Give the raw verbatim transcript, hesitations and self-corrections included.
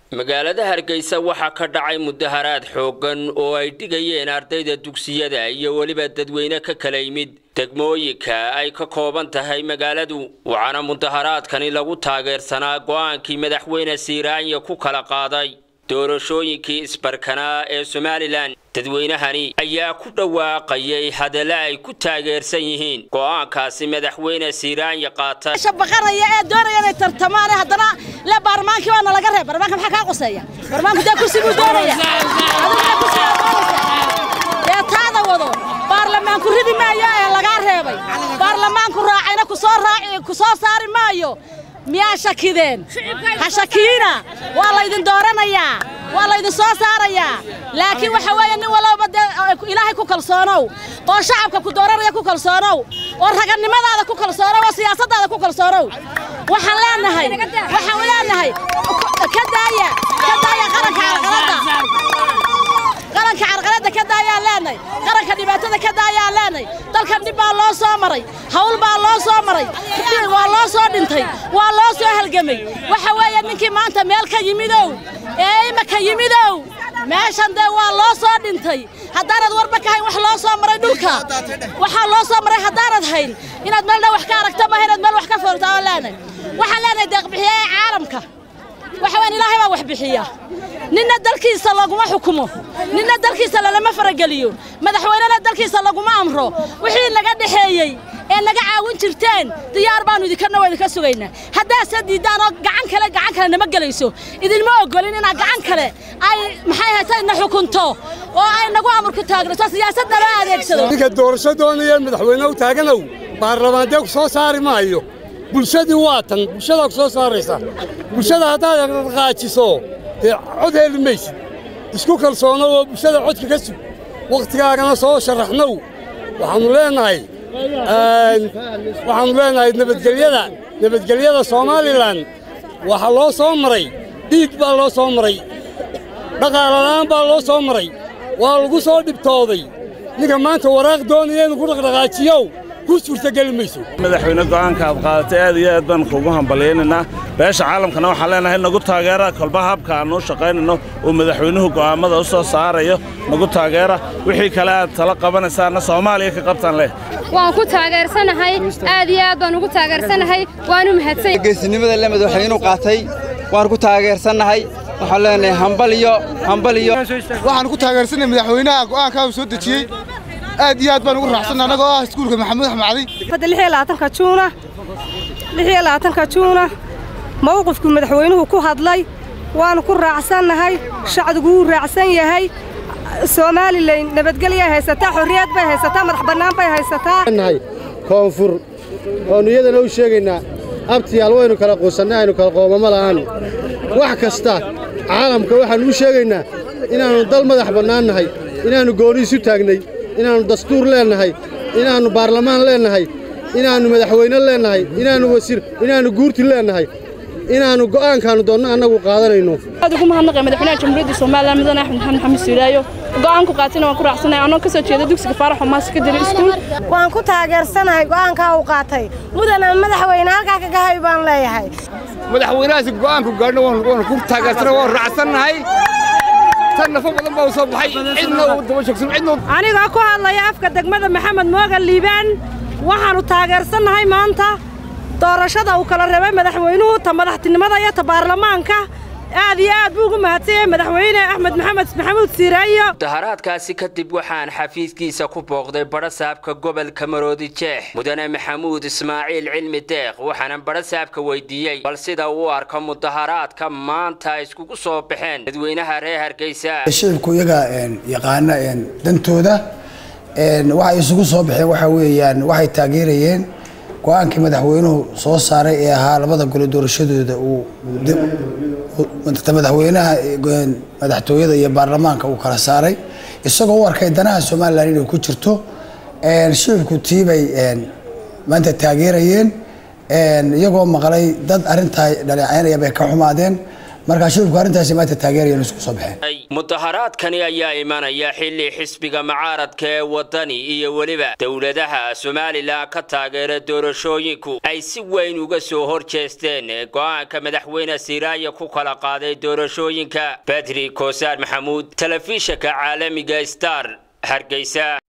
magaalada Hargeysa waxa ka dhacay mudaharaad xoogan oo ay dhigayeen ardayda dugsiyada iyo waliba dadweyne ka kala yimid degmooyinka ay ka kooban tahay magaaladu waxaana mudaharaadkani lagu taageersanaa go'aankii madaxweyne Siiraanya ku kala qaaday doorashooyinkii isbarkanaa ee Somaliland dadweynahani ayaa ku dhawaaqayay hadal ay ku taageersan yihiin go'aankaasi madaxweyne Siiraanya qaatay shabaqaraya ee doonayay inay tartamaan hadana la baarlamaanka waa laga reeb baarlamaanka maxaa ka qoseeya baarlamaanku daa kursi buu doonaya adiga kursi ee taada wado baarlamaanku ridi maayo ee laga reebay baarlamaanku raacayna ku soo raaci ku soo saari maayo miyaa shakideen ha shakiina waa la idin dooranayaa waa la idin soo saarayaa laakiin waxa weeye nin walba ilaahay ku kalsoonow oo shacabka ku dooranaya ku kalsoonow oo raganimadaada ku kalsoonow oo siyaasadada ku kalsoonow waxaan leenahay waxaan leenahay ka daaya ka daaya qaranka carqalada qaranka carqalada ka daaya leenahay qaranka dhibaatada ka daaya leenahay dalkan dib baa loo soo maray hawl baa loo soo maray waa loo soo dhintay waa loo soo halgamay waxa weeye ninkii maanta meel ka yimidow ee ma ka yimidow meeshan de waa loo soo dhintay haddaanad warba ka hayn wax loo soo maray dhulka waxa loo soo maray haddaanad hayn inaad meel wax ka aragto ma inaad meel wax ka foortaa leenahay waxa leenahay deeq bixiye caalamka waxa weyn ilaahay baa wax bixiya ninna dalkiisa laguma xukumo ninna dalkiisa lama farageliyo madaxweynena dalkiisa laguma amro wixii naga dhaxeeyay ee naga caawin jirteen diyaar baan idinka nawada ka sugaynaa hadaa sadiidaan oo gacan kale gacan kale nama galayso idin ma ogolin in gacan kale ay maxay haytaan na xukunto oo ay nagu amar ku taagnato siyaasadda loo adeegsado ninka doorashadooda madaxweynaha taaganow baarlamaanka soo saari maayo bulshadii waatan bulshada ku soo saaraysa bulshada hadaa qaaciso cod helmaysid isku kalsoono oo bulshada codka ka sug waqtigaagana soo sharaxnow waxaanu leenahay waxaanu leenahay nabadgelyada nabadgelyada Soomaaliland waxa loo soo maray dhiig baa loo soo maray dhaqaale la'aan baa loo soo maray waa lagu soo dhibtooday ninka maanta waraaq doonaya inuu ku dhaqdhaqaajiyo ku suurtagelmayso madaxweyne go'aanka aad qaadatay aad iyo aad baan kugu hambalyeynaa beesha caalamkana waxa leenahay nagu taageera kolba habka aanu shaqaynayno oo madaxweynuhu go'aamada u soo saarayo nagu taageera wixii kale aad tala qabanaysaana Soomaaliya ka qabtaan leh waan ku taageersanahay aad iyo aad baan ugu taageersanahay waanu mahadsan geesinimada la madaxweynuhu qaatay waan ku taageersanahay waxaan leenahay hambaliyo hambaliyo waxaan ku taageersanahay madaxweynaha go'aanka uu soo dejiyay aad iyo aad baan ugu raaxsan anaga oo iskuulka Maxamed Axmadi fadal lix iyo labaatanka Juuna lix iyo labaatanka Juuna mowqifku madaxweynuhu ku hadlay waan ku raacsanahay shacabku uu raacsan yahay Soomaaliland nabadgelyo haysata xorriyad bay haysataa madax banaan bay haysataa nahay koonfur oo niyadana u sheegaynaa abtiyaal waynu kala qoosannaa aynu kala qoomama la'aan wax kasta caalamka waxaan u sheegaynaa inaanu dal madax banaan nahay inaanu gooni isu taagnay inaanu dastuur leenahay inaanu baarlamaan leenahay inaanu madaxweyne leenahay inaanu wasiir inaanu guurti leenahay inaanu go'aankaanu doonno annagu qaadanayno aad ugu mahadnaqay madaxweynaha jamhuuriyadda Soomaaliland mudane Axmed Maxamed Xamed Siiraayo go'aanku qaatayna waan ku raacsanahay anoo ka soo jeeda dugsiga Faarax Xumaas ka diray iskuul waan ku taageersanahay go'aanka uu qaatay mudane madaxweyne halka ka gahay baan leeyahay madaxweynaha go'aanku gaadho waan ku taageersanahay waan raacsanahay tanna badan baa soo baxay cidna uu daba shaqsan cidna aniga ku hadlaya afka degmada Maxamed Moogal Liibaan waxaanu taageersanahay maanta doorashada uu kala reebay madaxweynuhu ta madaxtinimada iyo ta baarlamaanka aad iyo aad ugu mahadsan madaxweyne Axmed Maxamed Maxamuud Siiraayo mudaharaadkaasi kadib waxaan xafiiskiisa ku booqday barasaabka gobolka Maroodi Jeex mudane Maxamuud Ismaaciil Cilmi Deeq waxaan barasaabka weydiiyay bal sida uu arko mudaharaadka maanta iskugu soo baxeen dadweynaha reer Hargeysa shirku iyaga yaqaana dantooda waxa isugu soo baxeen waxa weeyaan waxay taageerayeen go'aankii madaxweynuhu soo saaray ee ahaa labada gole doorashadooda uu madaxweynaha madaxtooyada iyo baarlamaanka uu kala saaray isagoo u arkay danaha Soomaaliland inay ku jirto een shirku tiibay een maanta taageerayeen een iyagoo maqlay dad arinta dhaleecaynaya bay ka xumaadeen marka shirku arrintaasi maanta taageerayeen isku soo baxeen mudaharaadkani ayaa imanaya xilli xisbiga mucaaradka ee wadani iyo waliba dawladaha Soomaaliland ka taageera doorashooyinku ay si weyn uga soo horjeesteen go'aanka madaxweyne Siraayo ku kala qaaday doorashooyinka Badri Koosar Maxamuud telefishinka caalamiga Star Hargeysa.